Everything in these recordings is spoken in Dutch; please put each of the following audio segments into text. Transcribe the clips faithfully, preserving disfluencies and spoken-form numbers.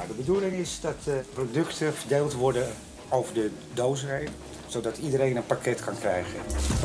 Nou, de bedoeling is dat uh, producten verdeeld worden over de doos heen, zodat iedereen een pakket kan krijgen.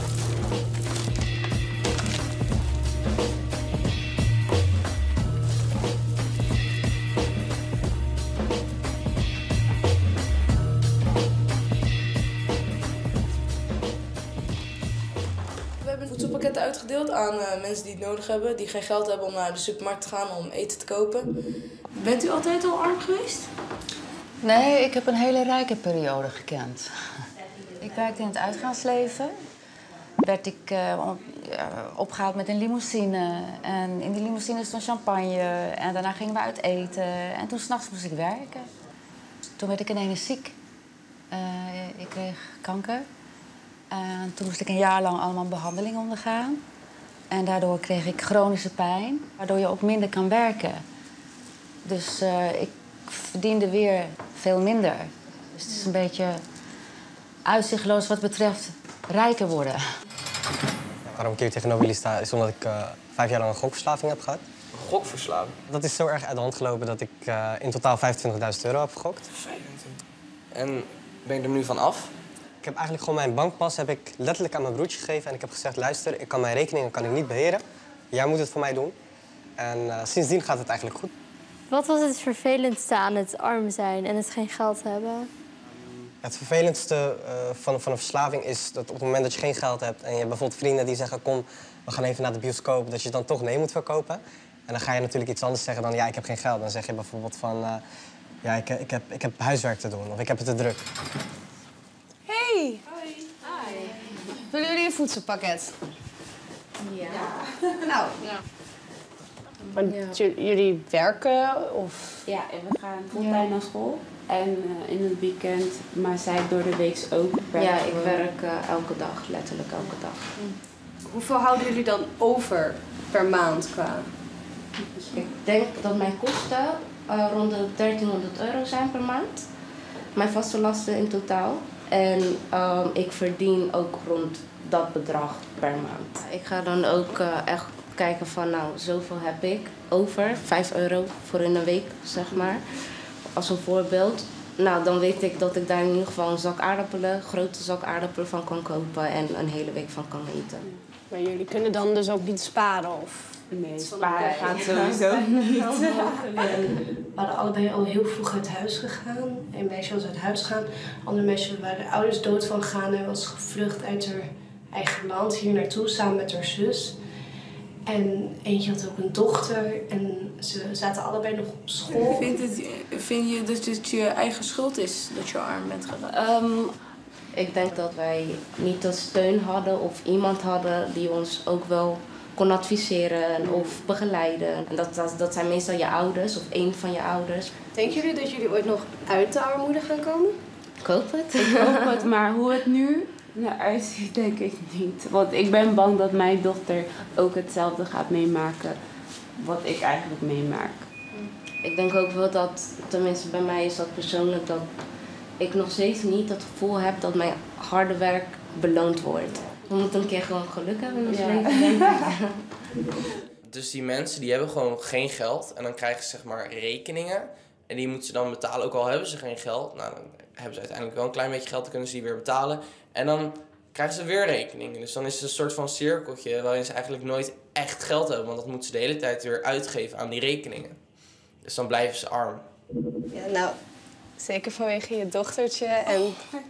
We hebben voedselpakketten uitgedeeld aan uh, mensen die het nodig hebben, die geen geld hebben om naar de supermarkt te gaan om eten te kopen. Bent u altijd al arm geweest? Nee, ik heb een hele rijke periode gekend. Ik werkte in het uitgaansleven. Werd ik uh, op, uh, opgehaald met een limousine. En in die limousine stond champagne. En daarna gingen we uit eten. En toen 's nachts moest ik werken. Toen werd ik ineens ziek. Uh, ik kreeg kanker. En toen moest ik een jaar lang allemaal behandeling ondergaan. En daardoor kreeg ik chronische pijn, waardoor je ook minder kan werken. Dus uh, ik verdiende weer veel minder. Dus het is een beetje uitzichtloos wat betreft rijker worden. Waarom ik hier tegenover jullie sta, is omdat ik uh, vijf jaar lang een gokverslaving heb gehad. Een gokverslaving? Dat is zo erg uit de hand gelopen dat ik uh, in totaal vijfentwintigduizend euro heb gegokt. vijfentwintig. En ben je er nu van af? Ik heb eigenlijk gewoon mijn bankpas heb ik letterlijk aan mijn broertje gegeven. En ik heb gezegd, luister, ik kan mijn rekeningen kan ik niet beheren. Jij moet het voor mij doen. En uh, sindsdien gaat het eigenlijk goed. Wat was het vervelendste aan het arm zijn en het geen geld hebben? Het vervelendste uh, van, van een verslaving is dat op het moment dat je geen geld hebt... en je hebt bijvoorbeeld vrienden die zeggen, kom, we gaan even naar de bioscoop... dat je dan toch nee moet verkopen. En dan ga je natuurlijk iets anders zeggen dan, ja, ik heb geen geld. Dan zeg je bijvoorbeeld van, uh, ja, ik, ik, heb, ik heb huiswerk te doen of ik heb het te druk. Hey! Hoi. Hi. Willen jullie een voedselpakket? Ja. Nou. Ja. Want ja. jullie werken of? Ja, en we gaan fulltime naar school. En uh, in het weekend, maar zij door de week ook. Ja, ik werk uh, elke dag, letterlijk elke dag. Hm. Hoeveel houden jullie dan over per maand qua? Dus ik denk dat mijn kosten uh, rond de dertienhonderd euro zijn per maand. Mijn vaste lasten in totaal. En um, ik verdien ook rond dat bedrag per maand. Ik ga dan ook uh, echt kijken van, nou, zoveel heb ik over. vijf euro voor in een week, zeg maar. Als een voorbeeld. Nou, dan weet ik dat ik daar in ieder geval een zak aardappelen, een grote zak aardappelen van kan kopen en een hele week van kan eten. Maar jullie kunnen dan dus ook niet sparen of? Nee, sparen gaat sowieso niet. We hadden allebei al heel vroeg uit huis gegaan. Een meisje was uit huis gegaan. Andere meisje waren de ouders dood van gegaan en was gevlucht uit haar eigen land hier naartoe samen met haar zus. En eentje had ook een dochter en ze zaten allebei nog op school. Vind, het, vind je dat het je eigen schuld is dat je arm bent geraakt? Um, ik denk dat wij niet de steun hadden of iemand hadden die ons ook wel kon adviseren of begeleiden. En dat, dat, dat zijn meestal je ouders of één van je ouders. Denken jullie dat jullie ooit nog uit de armoede gaan komen? Ik hoop het. Ik hoop het, maar hoe het nu eruit ziet, denk ik niet. Want ik ben bang dat mijn dochter ook hetzelfde gaat meemaken wat ik eigenlijk meemaak. Ik denk ook wel dat, tenminste bij mij is dat persoonlijk, dat ik nog steeds niet het gevoel heb dat mijn harde werk beloond wordt. We moeten een keer gewoon geluk hebben in ons leven, denk ik. Dus die mensen die hebben gewoon geen geld en dan krijgen ze zeg maar rekeningen. En die moeten ze dan betalen, ook al hebben ze geen geld. Nou, dan hebben ze uiteindelijk wel een klein beetje geld, dan kunnen ze die weer betalen. En dan krijgen ze weer rekeningen. Dus dan is het een soort van cirkeltje waarin ze eigenlijk nooit echt geld hebben. Want dat moeten ze de hele tijd weer uitgeven aan die rekeningen. Dus dan blijven ze arm. Ja, nou, zeker vanwege je dochtertje. En,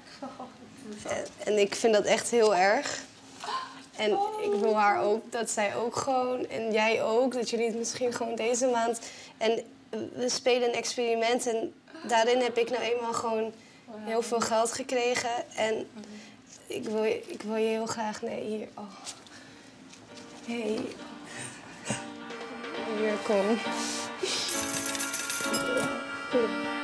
en, en ik vind dat echt heel erg. En ik wil haar ook, dat zij ook gewoon, en jij ook, dat jullie het misschien gewoon deze maand... En we spelen een experiment en daarin heb ik nou eenmaal gewoon heel veel geld gekregen. En ik wil je, ik wil je heel graag, nee, hier, oh. Hey. Hier, kom.